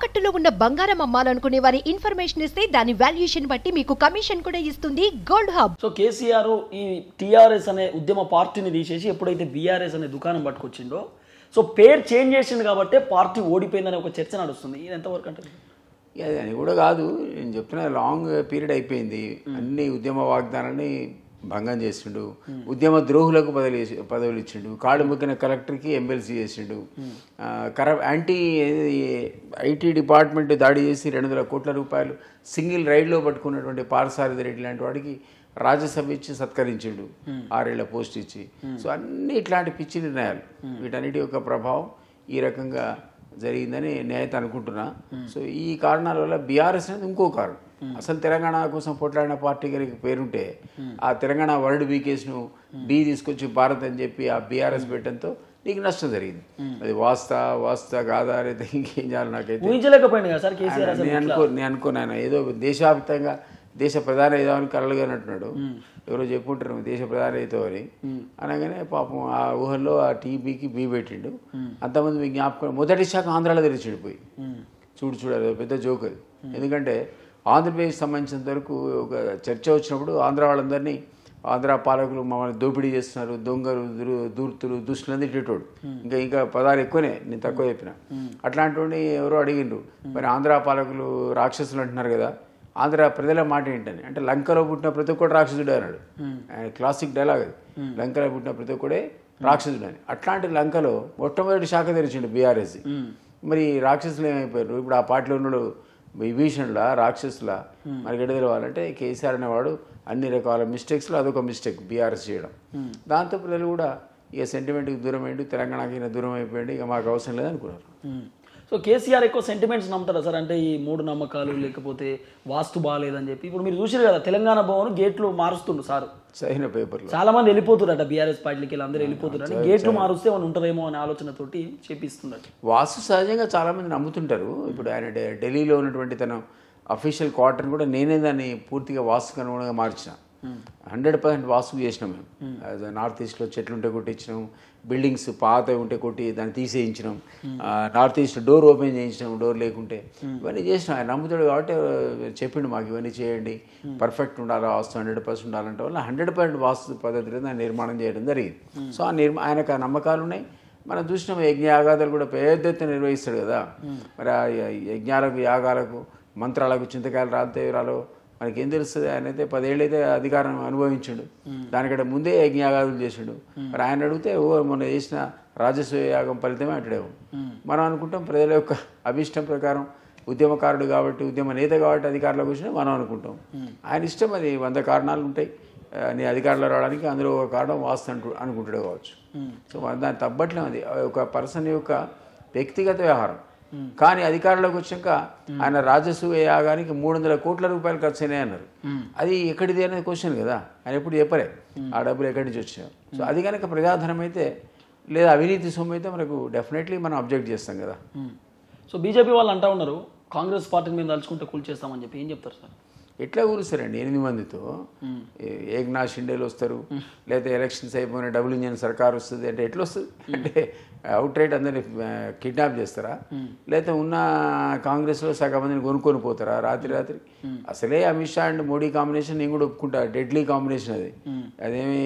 తాకట్టులో ఉన్న బంగారం అమ్మాలనుకునే వారి ఇన్ఫర్మేషన్ ఇస్తే దాని వాల్యుయేషన్ బట్టి మీకు కమిషన్ కూడా ఇస్తుంది గోల్డ్ హబ్. సో కేసీఆర్ ఈ టీఆర్ఎస్ అనే ఉద్యమ పార్టీని తీసేసి ఎప్పుడైతే బీఆర్ఎస్ అనే దుకాణం పట్టుకొచ్చిండో సో పేరు చేంజ్ చేసింది కాబట్టి పార్టీ ఓడిపోయిందనే ఒక చర్చ నడుస్తుంది. ఇది ఎంతవరకు అంటే అది కూడా కాదు, నేను చెప్తున్నా లాంగ్ పీరియడ్ అయిపోయింది. అన్ని ఉద్యమ వాగ్దానాన్ని భంగం చేసిండు, ఉద్యమ ద్రోహులకు పదవులు ఇచ్చిండు, కాడు మొక్కిన కలెక్టర్కి ఎమ్మెల్సీ చేసిండు, యాంటీ ఐటీ డిపార్ట్మెంట్ దాడి చేసి 200 కోట్ల రూపాయలు సింగిల్ రైడ్లో పట్టుకున్నటువంటి పార్సారథి రెడ్డి లాంటి వాడికి రాజ్యసభ ఇచ్చి సత్కరించిండు, 6 ఏళ్ల పోస్ట్ ఇచ్చి. సో అన్ని ఇట్లాంటి పిచ్చి నిర్ణయాలు, వీటన్నిటి యొక్క ప్రభావం ఈ రకంగా జరిగిందని నేనైతే అనుకుంటున్నా. సో ఈ కారణాల వల్ల బీఆర్ఎస్ అనేది ఇంకో కారణం. అసలు తెలంగాణ కోసం పోట్లాడిన పార్టీ గారికి పేరుంటే ఆ తెలంగాణ వర్డ్ బీకేస్ను బీ తీసుకొచ్చి భారత్ అని చెప్పి ఆ బీఆర్ఎస్ పెట్టడంతో నీకు నష్టం జరిగింది. అది వాస్తా కాదా అనేది ఇంకేం చేయాలి నాకైతే ఊహించలేకపోయింది కదా సార్ కేసీఆర్. నేను అనుకున్నాను ఏదో దేశవ్యాప్తంగా దేశ ప్రధాని అవుదామని కలలుగానంటున్నాడు. ఎవరో చెప్పుకుంటారు దేశ ప్రధాని అవుతామని అనగానే పాపం ఆ ఊహల్లో ఆ టీబీకి బీ పెట్టిండు. అంతమంది మీకు జ్ఞాపకం మొదటి శాఖ ఆంధ్రాలో తెరిచిడిపోయి చూడాలి పెద్ద జోక్ అది. ఎందుకంటే ఆంధ్రప్రదేశ్ సంబంధించినంత వరకు ఒక చర్చ వచ్చినప్పుడు ఆంధ్ర వాళ్ళందరినీ ఆంధ్ర పాలకులు మమ్మల్ని దోపిడీ చేస్తున్నారు, దొంగలు దూర్తులు దుష్టులందరూ తిట్టేటోడు. ఇంకా పదాలు ఎక్కువనే, నేను తక్కువ చెప్పిన. అట్లాంటి ఎవరో అడిగిండ్రు, మరి ఆంధ్ర పాలకులు రాక్షసులు అంటున్నారు కదా, ఆంధ్ర ప్రజల మాట ఏంటని. అంటే లంకలో పుట్టిన ప్రతి ఒక్కడు రాక్షసుడే అన్నాడు. ఆయన క్లాసిక్ డైలాగ్ అది, లంకలో పుట్టిన ప్రతి ఒక్కడే రాక్షసుడు అని. అట్లాంటి లంకలో మొట్టమొదటి శాఖ తెరిచిండు బీఆర్ఎస్. మరి రాక్షసులు ఏమైపోయారు? ఇప్పుడు ఆ పార్టీలో ఉన్నాడు విభీషణుల రాక్షసుల మనకి ఎడ తెలవాలంటే కేసీఆర్ అనేవాడు అన్ని రకాల మిస్టేక్స్లో అదొక మిస్టేక్ బీఆర్ఎస్ చేయడం. దాంతో పిల్లలు కూడా ఇక సెంటిమెంట్కి దూరం అయ్యిండు, తెలంగాణకి దూరం అయిపోయింది, ఇక మాకు అవసరం లేదనుకున్నారు. సో కేసీఆర్ ఎక్కువ సెంటిమెంట్స్ నమ్ముతారా సార్? అంటే ఈ మూఢ నమ్మకాలు లేకపోతే వాస్తు బాగాలేదని చెప్పి ఇప్పుడు మీరు చూసారు కదా తెలంగాణ భవన్ గేట్లు మారుస్తుండు సార్, చదివిన పేపర్లో చాలా మంది వెళ్ళిపోతున్నట బీఆర్ఎస్ పార్టీకి అందరూ వెళ్ళిపోతున్నారు, గేట్లు మారుస్తే ఏమైనా ఉంటారేమో అనే ఆలోచనతోటి చేపిస్తున్నారు. వాస్తు సహజంగా చాలామంది నమ్ముతుంటారు. ఇప్పుడు ఆయన ఢిల్లీలో ఉన్నటువంటి తన అఫీషియల్ క్వార్టర్ని కూడా నేనే దాన్ని పూర్తిగా వాస్తుకు అనుగుణంగా మార్చిన. 100% వాస్తు చేసినాం మేము. నార్త్ ఈస్ట్లో చెట్లు ఉంటే కొట్టించినాం, బిల్డింగ్స్ పాత ఉంటే కొట్టి దాన్ని తీసేయించినాం, నార్త్ ఈస్ట్ డోర్ ఓపెన్ చేయించినాం డోర్ లేకుంటే. ఇవన్నీ చేసినాం. ఆయన నమ్ముతాడు కాబట్టి చెప్పిండు మాకు ఇవన్నీ చేయండి, పర్ఫెక్ట్ ఉండాలి, వాస్తు 100% ఉండాలంటే వల్ల 100% వాస్తు పద్ధతిలో దాన్ని నిర్మాణం చేయడం జరిగింది. సో ఆయనకు ఆ నమ్మకాలు ఉన్నాయి. మనం చూసినాం యజ్ఞయాగాదాలు కూడా పెద్ద ఎత్తున నిర్వహిస్తాడు కదా. మరి ఆ యజ్ఞాలకు యాగాలకు మంత్రాలకు చింతకాయలు రాలో మనకి ఏం తెలుస్తుంది? ఆయన అయితే 10 ఏళ్ళు అయితే అధికారం అనుభవించాడు, దానికంటే ముందే యజ్ఞయాగాదులు చేసాడు. మరి ఆయన అడిగితే మొన్న చేసిన రాజస్వ యాగం ఫలితమే అంటాడేమో. మనం అనుకుంటాం ప్రజల యొక్క అభిష్టం ప్రకారం ఉద్యమకారుడు కాబట్టి ఉద్యమ నేత కాబట్టి అధికారంలోకి వచ్చినా మనం అనుకుంటాం. ఆయన ఇష్టం, అది 100 కారణాలు ఉంటాయి నీ అధికారంలో రావడానికి, అందులో ఒక కారణం వాస్తు అనుకుంటాడు కావచ్చు. సో దాన్ని తప్పట్లేము, అది ఒక పర్సన్ యొక్క వ్యక్తిగత వ్యవహారం. కానీ అధికారంలోకి వచ్చాక ఆయన రాజసూయ యాగానికి 300 కోట్ల రూపాయలు ఖర్చు అయినాయి అన్నారు. అది ఎక్కడిది అనేది క్వశ్చన్ కదా, ఆయన ఎప్పుడు చెప్పలే ఆ డబ్బులు ఎక్కడి నుంచి వచ్చాయో. సో అది కనుక ప్రజాధనం అయితే లేదా అవినీతి సొమ్ము అయితే మనకు డెఫినెట్లీ మనం అబ్జెక్ట్ చేస్తాం కదా. సో బీజేపీ వాళ్ళు అంటూ ఉన్నారు కాంగ్రెస్ పార్టీని మేము తలుచుకుంటే కూల్చేస్తామని చెప్పి, ఏం చెప్తారు సార్? ఎట్లా కూలుస్తారండి 8 మందితో? ఏక్నాథ్ షిండేలు వస్తారు, లేకపోతే ఎలక్షన్స్ అయిపోయిన డబుల్ ఇంజన్ సర్కార్ వస్తుంది అంటే ఎట్లా వస్తుంది? అంటే అవుట్ రైట్ అందరినీ కిడ్నాప్ చేస్తారా? లేకపోతే ఉన్న కాంగ్రెస్లో సగం మందిని కొనుక్కొని పోతారా రాత్రి? అసలే అమిత్ షా అండ్ మోడీ కాంబినేషన్ నేను కూడా ఒప్పుకుంటా, డెడ్లీ కాంబినేషన్ అది. అదేమి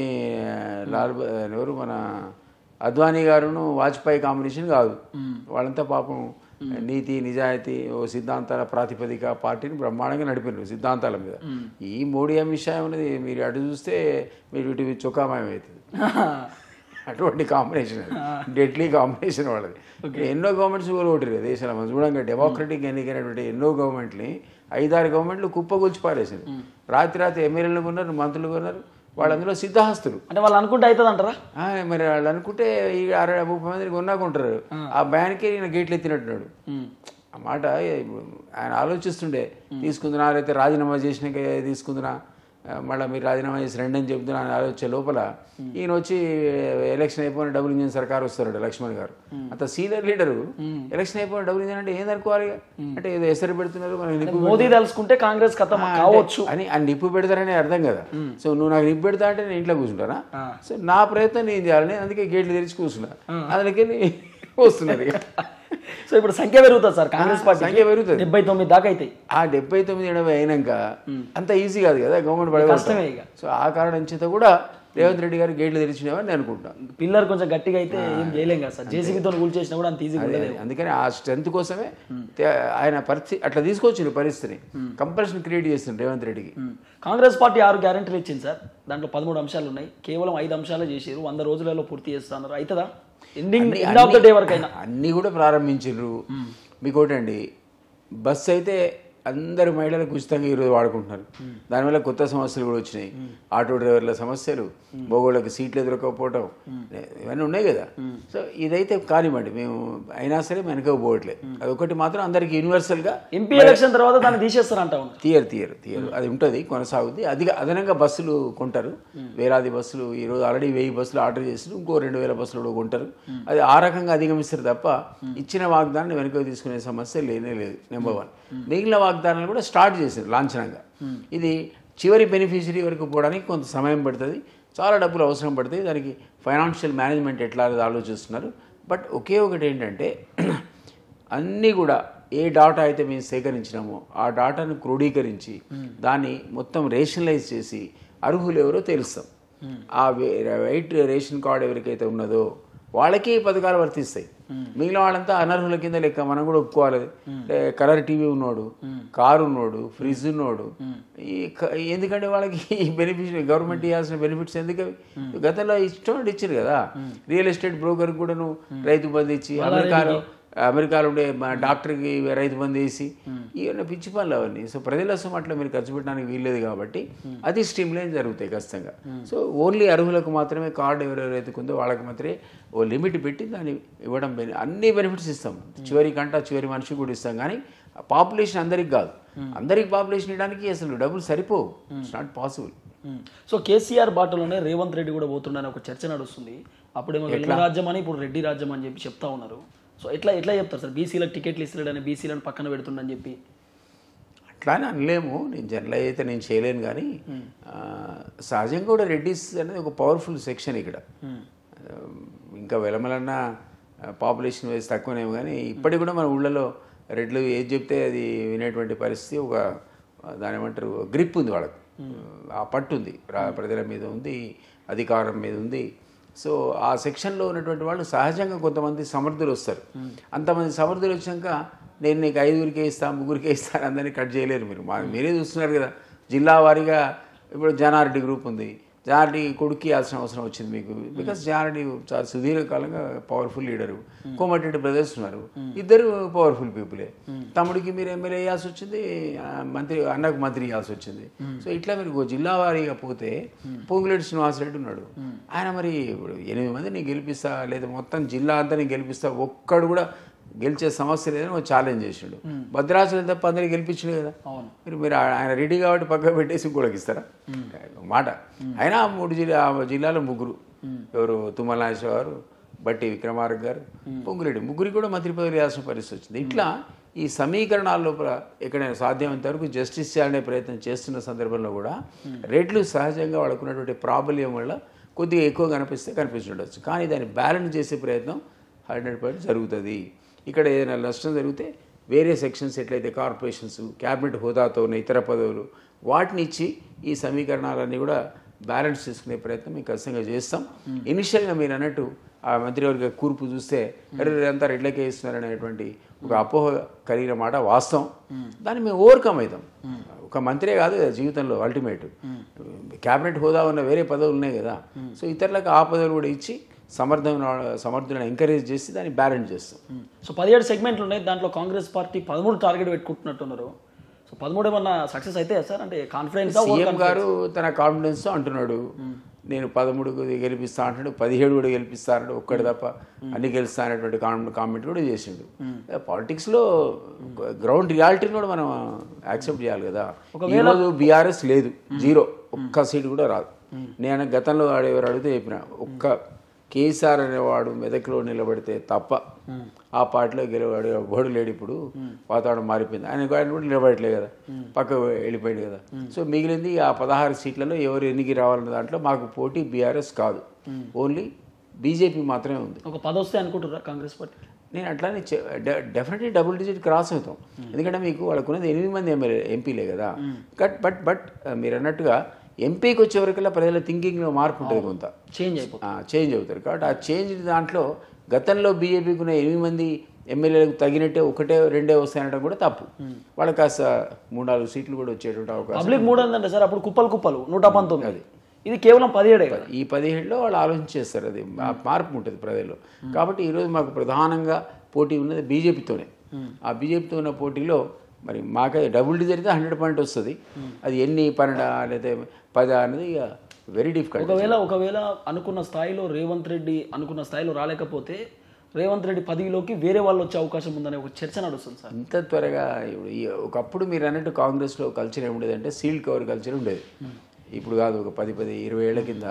ఎవరు మన అద్వానీ గారును వాజ్పేయి కాంబినేషన్ కాదు. వాళ్ళంతా పాపం నీతి నిజాయితీ ఓ సిద్ధాంతాల ప్రాతిపదిక పార్టీని బ్రహ్మాండంగా నడిపినారు సిద్ధాంతాల మీద. ఈ మోడీ అమిత్ షా అనేది మీరు అటు చూస్తే మీరు ఇటు చొక్కామయం అవుతుంది. అటువంటి కాంబినేషన్ అది, డెడ్లీ కాంబినేషన్ వాళ్ళది. ఎన్నో గవర్నమెంట్స్ కూడా ఓటారు దేశంలో మనం చూడంగా. డెమోక్రటిక్ ఎన్నికైనటువంటి ఎన్నో గవర్నమెంట్ని 5-6 గవర్నమెంట్లు కుప్పగొల్చి పారేసింది. రాత్రి ఎమ్మెల్యేలు కొన్నారు, మంత్రులు కొన్నారు, వాళ్ళందులో సిద్ధహస్తులు. అంటే వాళ్ళు అనుకుంటే అవుతుంది అంటారా? మరి వాళ్ళు అనుకుంటే ఈ 60-30 మందిని కొన్నాకుంటారు. ఆ బ్యాన్కే నేను గేట్లు ఎత్తినట్టున్నాడు. ఆ మాట ఆయన ఆలోచిస్తుండే, తీసుకుందునా లేకపోతే రాజీనామా చేసినాక తీసుకుందునా, మళ్ళీ మీరు రాజీనామా చేసి రండి అని చెప్తున్నా అని ఆలోచే లోపల ఈయన వచ్చి ఎలక్షన్ అయిపోయిన డబుల్ ఇంజన్ సర్కార్ వస్తాడు లక్ష్మణ్ గారు. అంత సీనియర్ లీడరు ఎలక్షన్ అయిపోయిన డబుల్ ఇంజన్ అంటే ఏం అనుకోవాలి? అంటే ఏదో ఎసరు పెడుతున్నారు, మోదీ తెలుసుకుంటే కాంగ్రెస్ కావచ్చు అని నిప్పు పెడతారని అర్థం కదా. సో నువ్వు నాకు నిప్పు పెడతా అంటే నేను ఇంట్లో కూర్చుంటానా? సో నా ప్రయత్నం నేను చేయాలని అందుకే గేట్లు తెరిచి కూర్చున్నా, అందుకని వస్తున్నారు. సో ఇప్పుడు సంఖ్య పెరుగుతుంది సార్ కాంగ్రెస్ పార్టీ సంఖ్య పెరుగుతుంది 79 దాకా అవుతాయి. ఆ 79-80 అయినాక అంత ఈజీ కాదు కదా గవర్నమెంట్ పడే కష్టమే ఇక. సో ఆ కారణం చేత కూడా రేవంత్ రెడ్డి గారు గేట్లు తెరిచినామని నేను అనుకుంటాను. పిల్లర్ కొంచెం గట్టిగా అయితే ఏం చేయలేం కదా సార్, జేసీబీతో కూల్ చేసినా కూడా అంత ఈజీగా ఉండలేదు. అందుకని ఆ స్ట్రెంత్ కోసమే ఆయన పరిస్థితి అట్లా తీసుకొచ్చిండు, పరిస్థితిని కంపల్షన్ క్రియేట్ చేసిండు రేవంత్ రెడ్డికి. కాంగ్రెస్ పార్టీ 6 గ్యారెంటీలు ఇచ్చింది సార్, దాంట్లో 13 అంశాలు ఉన్నాయి, కేవలం 5 అంశాలే చేసారు, 100 రోజులలో పూర్తి చేస్తున్నారు. అవుతుందా ఎండ్ ఆఫ్ ద డే వరకు అయినా? అన్నీ కూడా ప్రారంభించారు. మీకు ఒకటండి, బస్సు అయితే అందరు మహిళలకు ఉచితంగా ఈరోజు వాడుకుంటున్నారు. దానివల్ల కొత్త సమస్యలు కూడా వచ్చినాయి. ఆటో డ్రైవర్ల సమస్యలు, మగోళ్ళకి సీట్లు ఎదురకపోవటం, ఇవన్నీ ఉన్నాయి కదా. సో ఇదైతే కానివ్వండి, మేము అయినా సరే వెనక పోవట్లేదు. అదొకటి మాత్రం అందరికి యూనివర్సల్గా ఎంపీ ఎలక్షన్ తర్వాత దాన్ని తీసేస్తారంట. తీయరు అది ఉంటుంది, కొనసాగుద్ది. అదనంగా బస్సులు కొంటారు, వేలాది బస్సులు. ఈరోజు ఆల్రెడీ 1000 బస్సులు ఆర్డర్ చేసి ఇంకో 2000 బస్సులు కూడా కొంటారు. అది ఆ రకంగా అధిగమిస్తారు తప్ప ఇచ్చిన వాగ్దానాన్ని వెనక తీసుకునే సమస్య లేనే లేదు. నెంబర్ 1. మిగిలిన వాగ్దానాలు కూడా స్టార్ట్ చేశారు లాంఛనంగా. ఇది చివరి బెనిఫిషరీ వరకు పోవడానికి కొంత సమయం పడుతుంది, చాలా డబ్బులు అవసరం పడుతుంది. దానికి ఫైనాన్షియల్ మేనేజ్మెంట్ ఎట్లా ఆలోచిస్తున్నారు. బట్ ఒకే ఒకటి ఏంటంటే, అన్నీ కూడా ఏ డాటా అయితే మేము సేకరించినామో ఆ డాటాను క్రోడీకరించి దాన్ని మొత్తం రేషనలైజ్ చేసి అర్హులు ఎవరో తెలుస్తాం. ఆ వైట్ రేషన్ కార్డు ఎవరికైతే ఉన్నదో వాళ్ళకి ఈ పథకాలు వర్తిస్తాయి. మిగిలిన వాళ్ళంతా అనర్హుల కింద లెక్క. మనం కూడా ఒప్పుకోవాలి. కలర్ టీవీ ఉన్నోడు, కారు ఉన్నోడు, ఫ్రిడ్జ్ ఉన్నోడు, ఎందుకంటే వాళ్ళకి ఈ బెనిఫిట్స్ గవర్నమెంట్ ఇవ్వాల్సిన బెనిఫిట్స్ ఎందుకు? గతంలో ఇష్టం ఇచ్చారు కదా. రియల్ ఎస్టేట్ బ్రోకర్ కూడా నువ్వు రైతు బంధు ఇచ్చి, అమెరికాలో ఉండే డాక్టర్కి రైతు బంధు వేసి, ఇవన్నీ పిచ్చి పనులు అవన్నీ. సో ప్రజల సొమ్ము అట్లా మీరు ఖర్చు పెట్టడానికి వీల్లేదు కాబట్టి అది స్ట్రీమ్లైన్ జరుగుతాయి ఖచ్చితంగా. సో ఓన్లీ అర్హులకు మాత్రమే కార్డు ఎవరెవరైతే ఉందో వాళ్ళకి మాత్రమే ఓ లిమిట్ పెట్టి దాన్ని ఇవ్వడం. అన్ని బెనిఫిట్స్ ఇస్తాం, చివరి మనిషికి కూడా ఇస్తాం. కానీ పాపులేషన్ అందరికి కాదు. అందరికి పాపులేషన్ ఇవ్వడానికి అసలు డబ్బులు సరిపోవు. It's not possible. So KCR బాటలోనే రేవంత్ రెడ్డి కూడా పోతుండని ఒక చర్చ నడుస్తుంది. అప్పుడేమో వెలుగు రాజ్యం అని, ఇప్పుడు రెడ్డి రాజ్యం అని చెప్పి చెప్తా ఉన్నారు. సో ఎట్లా చెప్తారు సార్? బీసీలకు టికెట్లు ఇస్తాడని, బీసీలను పక్కన పెడుతుండని చెప్పి అట్లానే అనలేము. నేను జనరల్ అయితే నేను చేయలేను. కానీ సహజంగా కూడా రెడ్డిస్ అనేది ఒక పవర్ఫుల్ సెక్షన్ ఇక్కడ. ఇంకా వెలమలన్నా పాపులేషన్ వైజ్ తక్కువనేమో, కానీ ఇప్పటికి కూడా మన ఊళ్ళలో రెడ్లు ఏది చెప్తే అది వినేటువంటి పరిస్థితి, ఒక దాని ఏమంటారు గ్రిప్ ఉంది వాళ్ళకు, ఆ పట్టు ఉంది, ప్రజల మీద ఉంది, అధికారం మీద ఉంది. సో ఆ సెక్షన్లో ఉన్నటువంటి వాళ్ళు సహజంగా కొంతమంది సమర్థులు వస్తారు. అంతమంది సమర్థులు వచ్చాక నేను నీకు 5గురికే ఇస్తాను, 3గురికే ఇస్తాను అందరినీ కట్ చేయలేరు. మీరే చూస్తున్నారు కదా, జిల్లా వారీగా ఇప్పుడు జానారెడ్డి గ్రూప్ ఉంది. జానారెడ్డి కొడుకు ఇవ్వాల్సిన అవసరం వచ్చింది మీకు, బికాస్ జానారెడ్డి చాలా సుదీర్ఘకాలంగా పవర్ఫుల్ లీడరు. కోమటిరెడ్డి బ్రదర్స్ ఉన్నారు, ఇద్దరు పవర్ఫుల్ పీపులే. తమ్ముడికి మీరు ఎమ్మెల్యే ఇవ్వాల్సి వచ్చింది, అన్నకు మంత్రి ఇవ్వాల్సి వచ్చింది. సో ఇట్లా మీరు జిల్లా వారీగా పోతే పొంగులేటి శ్రీనివాసరెడ్డి ఉన్నాడు. ఆయన మరి 8 మందిని గెలిపిస్తా, లేదా మొత్తం జిల్లా అంతా నేను గెలిపిస్తా, ఒక్కడు కూడా గెలిచే సమస్య లేదని ఒక ఛాలెంజ్ చేసిండు. భద్రాచలం తప్ప అందరినీ గెలిపించడు కదా. మీరు ఆయన రెడీ కాబట్టి పక్క పెట్టేసి ఇంకోటికి ఇస్తారా మాట? అయినా 3 జిల్లాలో 3, ఎవరు తుమ్మల నాగేశ్వర గారు, బట్టి విక్రమార్క గారు, పొంగులేటి, 3 కూడా మంత్రి పదవులు ఇవ్వాల్సిన పరిస్థితి వచ్చింది. ఇట్లా ఈ సమీకరణాల లోపల ఎక్కడైనా సాధ్యమైనంత వరకు జస్టిస్ చేయాలనే ప్రయత్నం చేస్తున్న సందర్భంలో కూడా రెడ్లు సహజంగా వాళ్ళకున్నటువంటి ప్రాబల్యం వల్ల కొద్దిగా ఎక్కువ కనిపిస్తుండొచ్చు. కానీ దాన్ని బ్యాలెన్స్ చేసే ప్రయత్నం 100% జరుగుతుంది. ఇక్కడ ఏదైనా నష్టం జరిగితే వేరే సెక్షన్స్ ఎట్లయితే కార్పొరేషన్స్, క్యాబినెట్ హోదాతో ఉన్న ఇతర పదవులు, వాటిని ఇచ్చి ఈ సమీకరణాలన్నీ కూడా బ్యాలెన్స్ చేసుకునే ప్రయత్నం మేము ఖచ్చితంగా చేస్తాం. ఇనిషియల్గా మీరు అన్నట్టు ఆ మంత్రివర్గ కూర్పు చూస్తే అంతా రెడ్లకే ఇస్తున్నారనేటువంటి ఒక అపోహ కలిగిన మాట వాస్తవం. దాన్ని మేము ఓవర్కమ్ అవుతాం. ఒక మంత్రే కాదు కదా జీవితంలో, అల్టిమేట్ క్యాబినెట్ హోదా ఉన్న వేరే పదవులు ఉన్నాయి కదా. సో ఇతరులకు ఆ పదవులు కూడా ఇచ్చి సమర్థులను ఎంకరేజ్ చేసి దాన్ని బ్యాలెన్స్ చేస్తాం. సో 17 సెగ్మెంట్లు ఉన్నాయి, దాంట్లో కాంగ్రెస్ పార్టీ 13 టార్గెట్ పెట్టుకుంటున్నట్టున్నారు. సో 13 ఏమన్నా సక్సెస్ అయితే సార్? అంటే కాన్ఫిడెన్స్ సీఎం గారు తన కాన్ఫిడెన్స్తో అంటున్నాడు, నేను 13 గెలిపిస్తా అంటున్నాడు, 17 కూడా గెలిపిస్తా అంటాడు, ఒక్కటి తప్ప అన్ని గెలుస్తా అనేటువంటి కామెంట్ కూడా చేసిండు. పాలిటిక్స్లో గ్రౌండ్ రియాలిటీని కూడా మనం యాక్సెప్ట్ చేయాలి కదా. ఈరోజు బీఆర్ఎస్ లేదు, 0, ఒక్క సీటు కూడా రాదు. నేను గతంలో ఎవరు అడిగితే చెప్పిన, ఒక్క కేసీఆర్ అనేవాడు మెదక్లో నిలబడితే తప్ప ఆ పార్టీలో గెలవాడు ఎవడు లేడు. ఇప్పుడు వాతావరణం మారిపోయింది, ఆయన కూడా నిలబడట్లేదు కదా, పక్క వెళ్ళిపోయాడు కదా. సో మిగిలింది ఆ 16 సీట్లలో ఎవరు ఎన్నికి రావాలన్న దాంట్లో మాకు పోటీ బీఆర్ఎస్ కాదు, ఓన్లీ బీజేపీ మాత్రమే ఉంది. ఒక 10 వస్తే అనుకుంటున్నారా కాంగ్రెస్ పార్టీ? నేను అట్లానే డెఫినెట్లీ డబుల్ డిజిట్ క్రాస్ అవుతాం. ఎందుకంటే మీకు వాళ్ళకున్నది 8 మంది ఎంపీలే కదా. బట్ మీరు అన్నట్టుగా ఎంపీకి వచ్చేవరకల్లా ప్రజల థింకింగ్లో మార్పు ఉంటుంది, కొంత చేంజ్ అవుతారు. కాబట్టి ఆ చేంజ్ దాంట్లో గతంలో బీజేపీకి ఉన్న 8 మంది ఎమ్మెల్యేలకు తగినట్టే 1-2 వస్తాయనడం కూడా తప్పు. వాళ్ళకి కాస్త 3-4 సీట్లు కూడా వచ్చేటువంటి అవకాశం. పబ్లిక్ 300 అంటే సార్ అప్పుడు కుప్పలు 119, ఇది కేవలం 17. ఈ 17లో వాళ్ళు ఆలోచించేస్తారు, అది మార్పు ఉంటుంది ప్రజల్లో. కాబట్టి ఈరోజు మాకు ప్రధానంగా పోటీ ఉన్నది బీజేపీతోనే. ఆ బీజేపీతో ఉన్న పోటీలో మరి మాకే డబుల్ డిజిట్ అయితే 100% వస్తుంది. అది ఎన్ని 12 లేదా 10 అనేది ఇక వెరీ డిఫికల్ట్. ఒకవేళ అనుకున్న స్థాయిలో రేవంత్ రెడ్డి అనుకున్న స్థాయిలో రాలేకపోతే రేవంత్ రెడ్డి 10లోకి వేరే వాళ్ళు వచ్చే అవకాశం ఉందనే ఒక చర్చ నడుస్తుంది సార్. ఇంత త్వరగా ఒకప్పుడు మీరు అన్నట్టు కాంగ్రెస్లో కల్చర్ ఏముండేది అంటే సీల్డ్ కవర్ కల్చర్ ఉండేది. ఇప్పుడు కాదు, ఒక 10-20 ఏళ్ల కింద,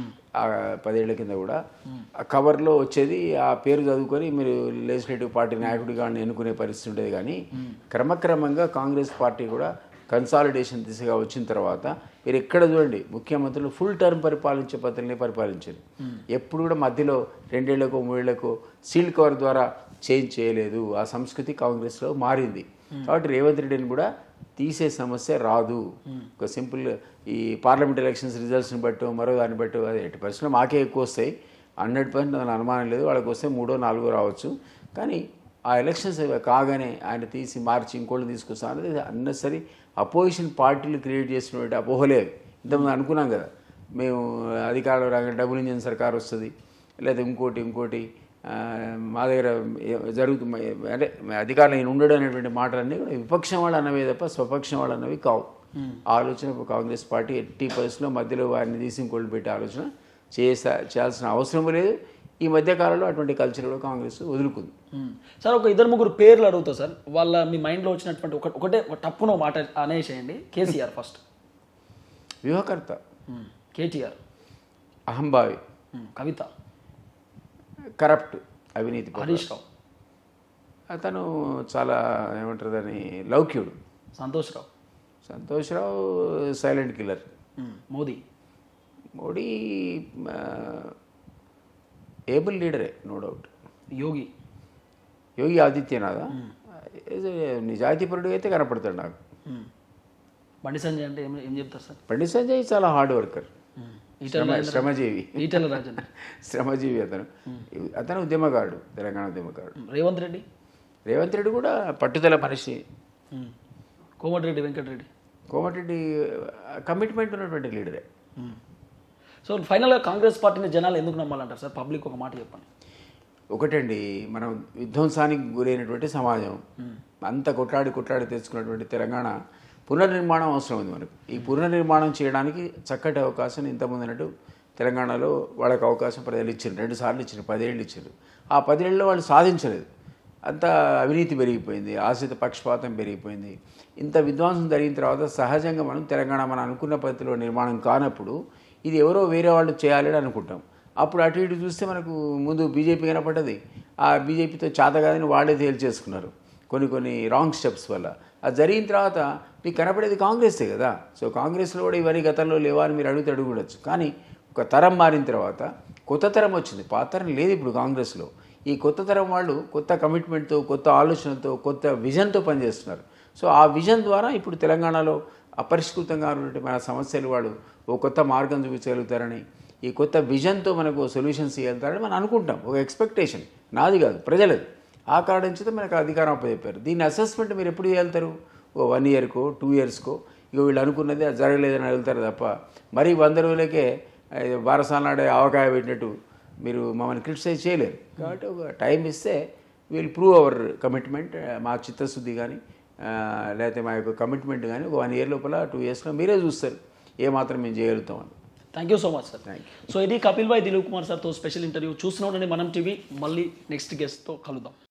10 ఏళ్ల కింద కూడా ఆ కవర్లో వచ్చేది, ఆ పేరు చదువుకొని మీరు లెజిస్లేటివ్ పార్టీ నాయకుడిగా ఎన్నుకునే పరిస్థితి ఉండేది. కానీ క్రమక్రమంగా కాంగ్రెస్ పార్టీ కూడా కన్సాలిడేషన్ దిశగా వచ్చిన తర్వాత మీరు ఎక్కడ చూడండి, ముఖ్యమంత్రులు ఫుల్ టర్మ్ పరిపాలించే పద్ధతిని పరిపాలించారు. ఎప్పుడు కూడా మధ్యలో 2 ఏళ్లకో 3 ఏళ్లకో సీల్డ్ కవర్ ద్వారా చేంజ్ చేయలేదు. ఆ సంస్కృతి కాంగ్రెస్లో మారింది. కాబట్టి రేవంత్ రెడ్డిని కూడా తీసే సమస్య రాదు. ఒక సింపుల్ ఈ పార్లమెంట్ ఎలక్షన్స్ రిజల్ట్స్ని బట్టి మరో దాన్ని బట్టి అది 80% మాకే ఎక్కువ వస్తాయి, 100% దాని అనుమానం లేదు. వాళ్ళకి వస్తే 3-4 రావచ్చు. కానీ ఆ ఎలక్షన్స్ కాగానే ఆయన తీసి మార్చి ఇంకోళ్ళు తీసుకొస్తా అనేది అన్నెసరీ అపోజిషన్ పార్టీలు క్రియేట్ చేసినటువంటి అపోహలేదు. ఇంతకుముందు అనుకున్నాం కదా, మేము అధికారంలో రాగానే డబుల్ ఇంజిన్ సర్కార్ వస్తుంది, లేదా ఇంకోటి మా దగ్గర జరుగుతుంది అంటే అధికారంలో ఉండడం అనేటువంటి మాటలన్నీ కూడా విపక్షం వాళ్ళు అన్నవే తప్ప స్వపక్షం వాళ్ళు అన్నవి కావు. ఆలోచన కాంగ్రెస్ పార్టీ 80% మధ్యలో వారిని తీసి ఇంకోళ్ళు పెట్టే ఆలోచన చేయాల్సిన అవసరం లేదు. ఈ మధ్యకాలంలో అటువంటి కల్చర్ కూడా కాంగ్రెస్ వదులుకుంది. సార్ ఒక 2-3 పేర్లు అడుగుతా సార్, వాళ్ళ మీ మైండ్లో వచ్చినటువంటి ఒకటే టప్పున మాట అనేసేయండి. కేసీఆర్ ఫస్ట్, వ్యూహకర్త. కేటీఆర్ అహంభావి. కవిత కరప్ట్, అవినీతి. హరీష్ రావు అతను చాలా ఏమంటారు దాన్ని లౌక్యుడు. Santosh Rao silent killer. Modi able లీడరే, నో డౌట్. యోగి ఆదిత్యనాథ్ నిజాయితీపరుడు అయితే కనపడతాడు నాకు. బండి సంజయ్ అంటే ఏం చెప్తారు సార్? బండి సంజయ్ చాలా హార్డ్ వర్కర్, శ్రమజీవి. అతను ఉద్యమకారుడు, తెలంగాణ ఉద్యమకారుడు. రేవంత్ రెడ్డి కూడా పట్టుదల మనిషి. కోమటిరెడ్డి కమిట్మెంట్ ఉన్నటువంటి లీడరే. సో ఫైనల్గా కాంగ్రెస్ పార్టీని జనాలు ఎందుకు నమ్మాలంటారు సార్? పబ్లిక్ ఒక మాట చెప్పండి. ఒకటండి, మనం విధ్వంసానికి గురైనటువంటి సమాజం, అంత కొట్లాడి తెచ్చుకున్నటువంటి తెలంగాణ పునర్నిర్మాణం అవసరం ఉంది మనకు. ఈ పునర్నిర్మాణం చేయడానికి చక్కటి అవకాశం ఇంతకుముందు అన్నట్టు తెలంగాణలో వాళ్ళకి అవకాశం ప్రజలు ఇచ్చారు, 2 సార్లు ఇచ్చారు, 10 ఏళ్ళు ఇచ్చారు. ఆ 10 ఏళ్ళలో వాళ్ళు సాధించలేదు. అంత అవినీతి పెరిగిపోయింది, ఆశ్రిత పక్షపాతం పెరిగిపోయింది. ఇంత విధ్వంసం జరిగిన తర్వాత సహజంగా తెలంగాణ మనం అనుకున్న పద్ధతిలో నిర్మాణం కానప్పుడు ఇది ఎవరో వేరే వాళ్ళు చేయాలని అనుకుంటాం. అప్పుడు అటు ఇటు చూస్తే మనకు ముందు బీజేపీ కనపడ్డది. ఆ బీజేపీతో చేతగాదని వాళ్ళే తేల్చేసుకున్నారు కొన్ని రాంగ్ స్టెప్స్ వల్ల. అది జరిగిన తర్వాత మీకు కనపడేది కాంగ్రెసే కదా. సో కాంగ్రెస్లో కూడా ఇవన్నీ గతంలో లేవా అని మీరు అడగవచ్చు. కానీ ఒక తరం మారిన తర్వాత కొత్త తరం వచ్చింది, పాత తరం లేదు ఇప్పుడు కాంగ్రెస్లో. ఈ కొత్త తరం వాళ్ళు కొత్త కమిట్మెంట్తో, కొత్త ఆలోచనలతో, కొత్త విజన్తో పనిచేస్తున్నారు. సో ఆ విజన్ ద్వారా ఇప్పుడు తెలంగాణలో అపరిష్కృతంగా ఉన్నటువంటి మన సమస్యలు వాళ్ళు ఓ కొత్త మార్గం చూపించగలుగుతారని, ఈ కొత్త విజన్తో మనకు సొల్యూషన్స్ ఇవ్వగలుగుతారని మనం అనుకుంటాం. ఒక ఎక్స్పెక్టేషన్, నాది కాదు ప్రజలది. ఆ కారణం చేత మనకు అధికారం అప్పచెప్పారు. దీన్ని అసెస్మెంట్ మీరు ఎప్పుడు చేయగలుగుతారు? ఓ 1 ఇయర్కో 2 ఇయర్స్కో ఇక వీళ్ళు అనుకున్నది అది జరగలేదని అడుగుతారు తప్ప మరీ 100 రోజులకే బారసాల నాడే ఆవకాయ పెట్టినట్టు మీరు మమ్మల్ని క్రిటిసైజ్ చేయలేరు. కాబట్టి ఒక టైం ఇస్తే వీల్ ప్రూవ్ అవర్ కమిట్మెంట్, మా చిత్తశుద్ధి కానీ లేకపోతే మా యొక్క కమిట్మెంట్ కానీ ఒక 1 ఇయర్ లోపల 2 ఇయర్స్లో మీరే చూస్తారు ఏమాత్రం మేము చేయగలుగుతామని. Thank you so much sir. So ఇది కపిల్ భాయ్ దిలీప్ కుమార్ సార్తో స్పెషల్ ఇంటర్వ్యూ. చూస్తూనే ఉండండి మనం టీవీ. మళ్ళీ నెక్స్ట్ గెస్ట్తో కలుద్దాం.